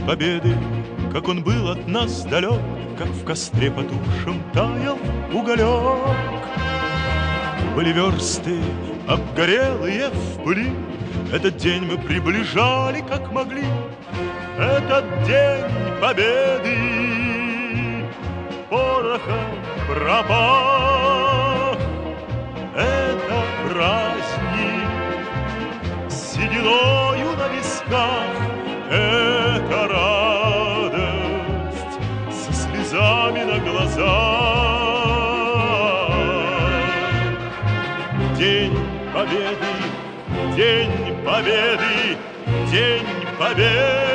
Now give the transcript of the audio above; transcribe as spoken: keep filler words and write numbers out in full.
победы, как он был от нас далек, как в костре потухшем таял уголек. Были версты обгорелые в пыли, этот день мы приближали, как могли. Этот день победы порохом пропах. Это праздник с сединою на висках, это радость со слезами на глазах. День победы, день победы, день победы.